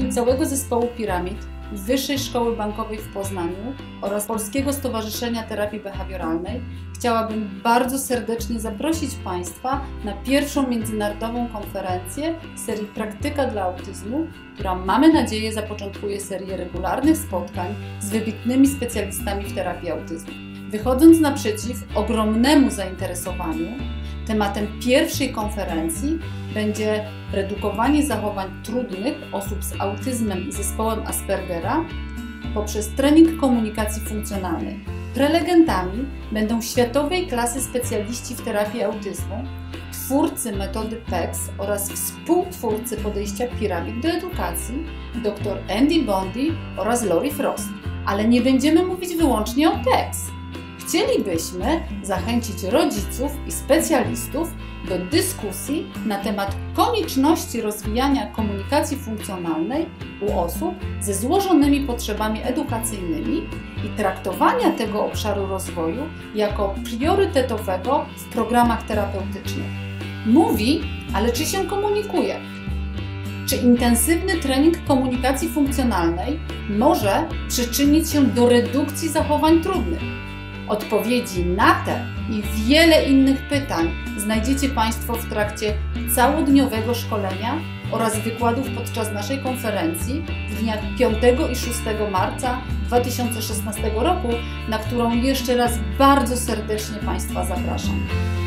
imieniu całego zespołu Piramid, Wyższej Szkoły Bankowej w Poznaniu oraz Polskiego Stowarzyszenia Terapii Behawioralnej chciałabym bardzo serdecznie zaprosić Państwa na pierwszą międzynarodową konferencję serii Praktyka dla Autyzmu, która, mamy nadzieję, zapoczątkuje serię regularnych spotkań z wybitnymi specjalistami w terapii autyzmu. Wychodząc naprzeciw ogromnemu zainteresowaniu, tematem pierwszej konferencji będzie redukowanie zachowań trudnych osób z autyzmem i zespołem Aspergera poprzez trening komunikacji funkcjonalnej. Prelegentami będą światowej klasy specjaliści w terapii autyzmu, twórcy metody PECS oraz współtwórcy podejścia Piramid do edukacji, dr Andy Bondy oraz Lori Frost. Ale nie będziemy mówić wyłącznie o PECS. Chcielibyśmy zachęcić rodziców i specjalistów do dyskusji na temat konieczności rozwijania komunikacji funkcjonalnej u osób ze złożonymi potrzebami edukacyjnymi i traktowania tego obszaru rozwoju jako priorytetowego w programach terapeutycznych. Mówi, ale czy się komunikuje? Czy intensywny trening komunikacji funkcjonalnej może przyczynić się do redukcji zachowań trudnych? Odpowiedzi na te i wiele innych pytań znajdziecie Państwo w trakcie całodniowego szkolenia oraz wykładów podczas naszej konferencji w dniach 5 i 6 marca 2016 roku, na którą jeszcze raz bardzo serdecznie Państwa zapraszam.